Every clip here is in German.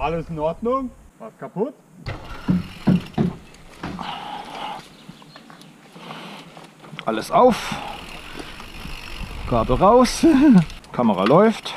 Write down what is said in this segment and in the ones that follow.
Alles in Ordnung? Was kaputt? Alles auf. Kabel raus. Kamera läuft.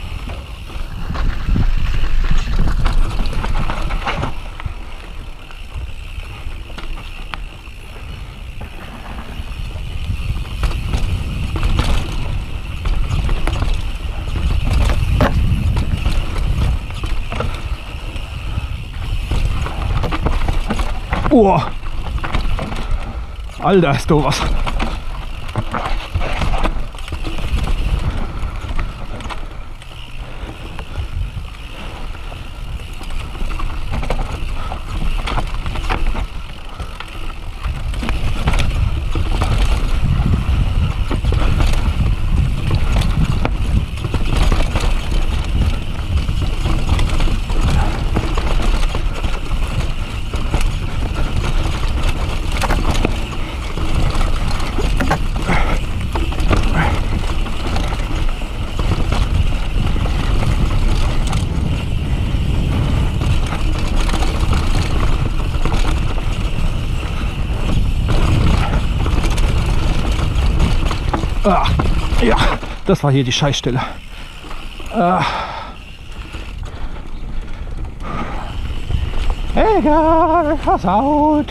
Oh. Alter, ist da was. Ah, ja, das war hier die Scheißstelle. Egal, versaut.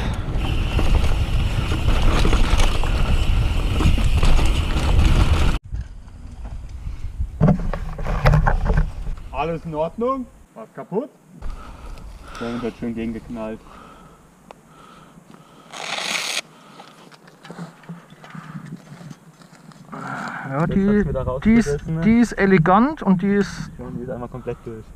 Alles in Ordnung? Was kaputt? Der wird schön gegengeknallt. Ja, die ist elegant und die ist... Und wieder einmal komplett durch.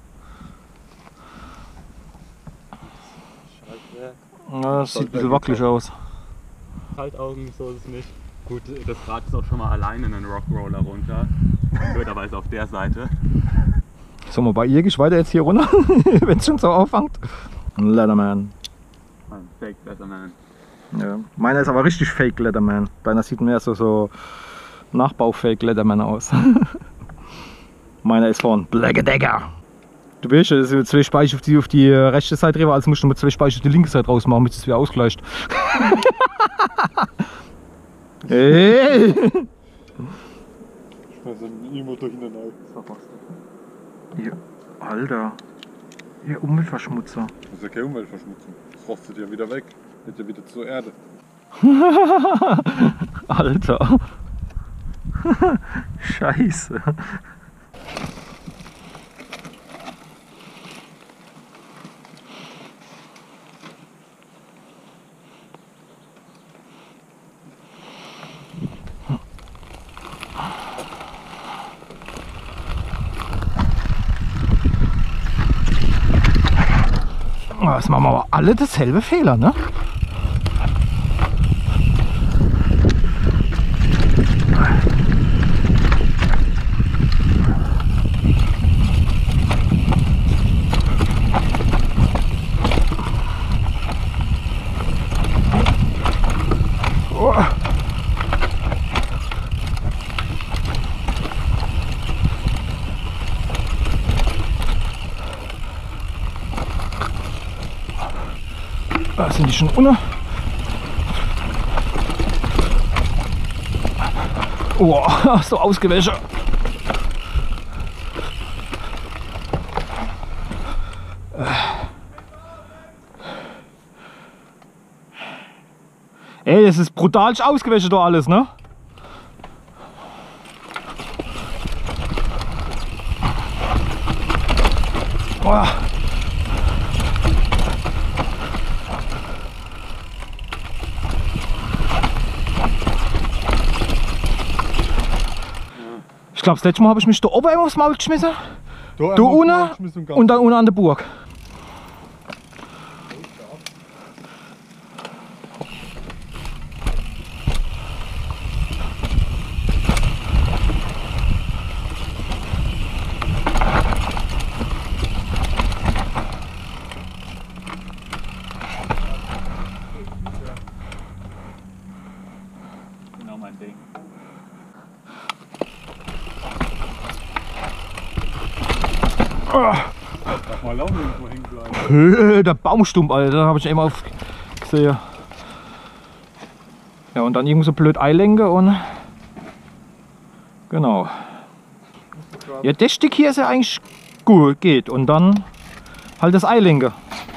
Scheiße. Ja, das sieht ein bisschen wackelig aus. Kaltaugen, so ist es nicht. Gut, das Rad ist auch schon mal alleine in einen Rockroller runter. Blöderweise auf der Seite. Sollen wir bei ihr, gehst weiter jetzt hier runter, wenn es schon so auffängt? Leatherman. Ein Fake Leatherman. Ja. Meiner ist aber richtig Fake Leatherman. Deiner sieht mehr so Nachbau-Fake Leatherman aus. Meiner ist von Black Dagger. Du weißt, dass wir 2 Speicher auf die rechte Seite drehen, also musst du mal 2 Speicher auf die linke Seite rausmachen, damit es wieder ausgleicht. Hey! Ich weiß niemand durcheinander. Ja, Alter. Ihr Umweltverschmutzer. Das ist ja keine Umweltverschmutzung. Das rostet ja wieder weg. Geht ja wieder zur Erde. Alter. Scheiße. Das machen wir aber alle dasselbe Fehler, ne? Oh. Da sind die schon unten. Oh, so ausgewäscht. Ey, das ist brutal ausgewäscht da alles, ne? Oh. Ich glaube, das letzte Mal habe ich mich da oben aufs Maul geschmissen. Da unten und dann unten an der Burg. Genau mein Ding. Oh. mal auch nirgendwo hängen bleiben. Der Baumstumpf, Alter, da habe ich immer gesehen. Ja, und dann irgendwie so blöd Eilenke und. Genau. Ja, das Stück hier ist ja eigentlich gut, geht. Und dann halt das Eilenke.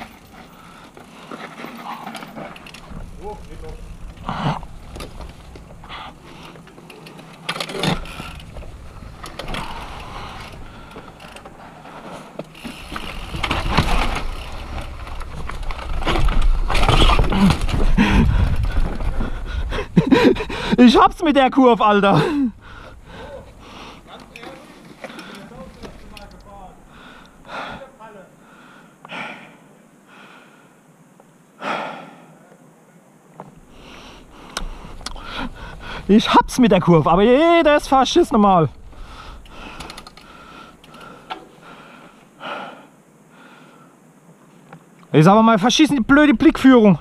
Ich hab's mit der Kurve, Alter. Ich hab's mit der Kurve, aber jedes Fasch ist normal. Ich sag mal, verschießen die blöde Blickführung.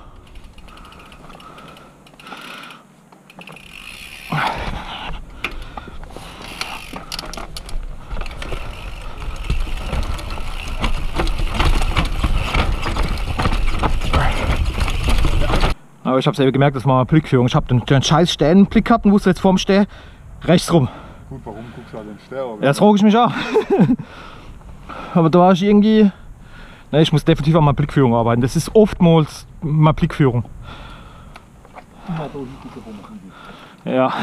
Aber ich habe selber gemerkt, das war eine Blickführung. Ich habe den scheiß Sternenblick gehabt und wusste jetzt vorm Stern rechts rum. Gut, warum guckst du halt den Stern? Ja, das frage ich mich auch. Aber da war ich irgendwie. Ne, ich muss definitiv an meiner Blickführung arbeiten. Das ist oftmals meine Blickführung. Ja.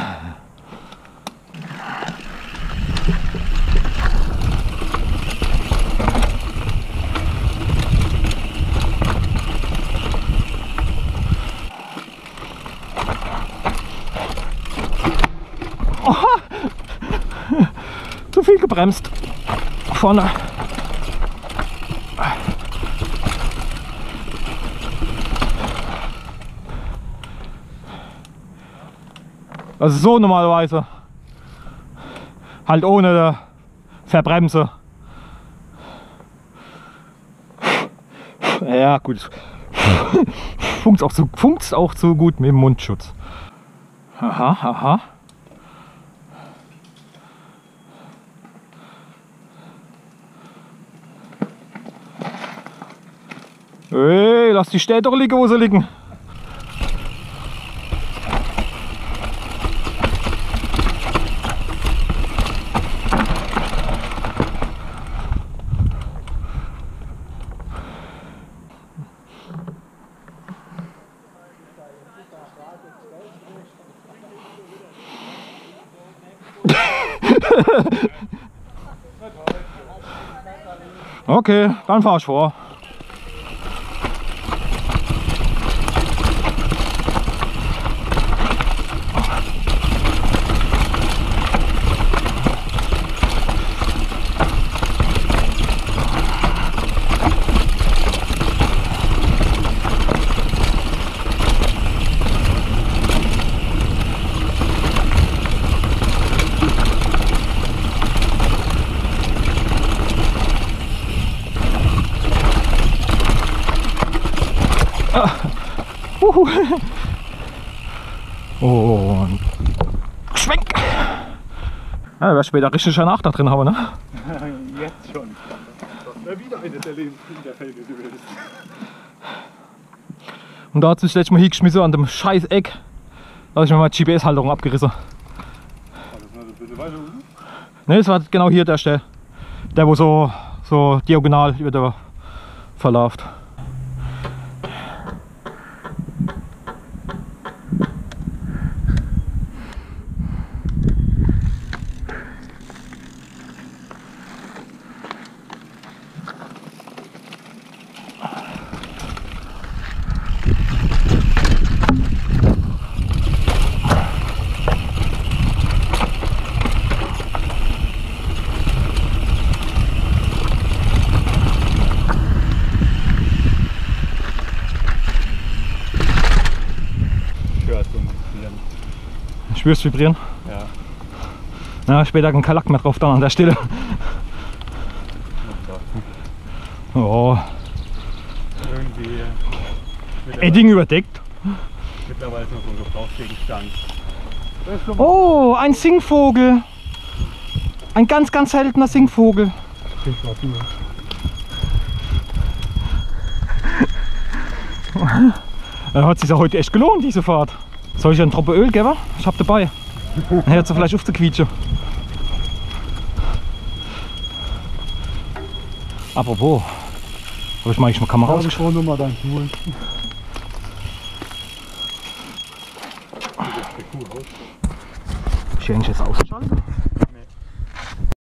Zu viel gebremst. Vorne. Also so normalerweise. Halt ohne Verbremse. Ja gut. Funkt's auch so gut mit dem Mundschutz. Aha, aha. Hey, lass die Städte doch liegen, wo sie liegen. Okay, dann fahr ich vor. Und Schwenk! Ja, wäre später richtig ein Achter drin haben, ne? Jetzt schon. Das wäre wieder eine der Lebenshinterfälle gewesen. Und da hat sich letztes Mal hingeschmissen an dem scheiß Eck. Da habe ich mir mal die GPS-Halterung abgerissen. Ne, das war genau hier der Stelle. Der wo so diagonal über der verläuft. Spürst du vibrieren? Ja. Ja, später kein Lack mehr drauf dann an der Stelle. Oh. Irgendwie. Edding überdeckt. Mittlerweile ist noch so ein Gebrauchsgegenstand. Oh, ein Singvogel. Ein ganz, ganz seltener Singvogel. Hat sich ja heute echt gelohnt, diese Fahrt. Soll ich einen Tropfen Öl geben? Ich hab dabei. Dann hört sie vielleicht auf zu quietschen. Apropos, habe ich mal eigentlich mal Kamera ausgeschaltet? Nur mal dein Tool. Ich eigentlich jetzt ausschalten?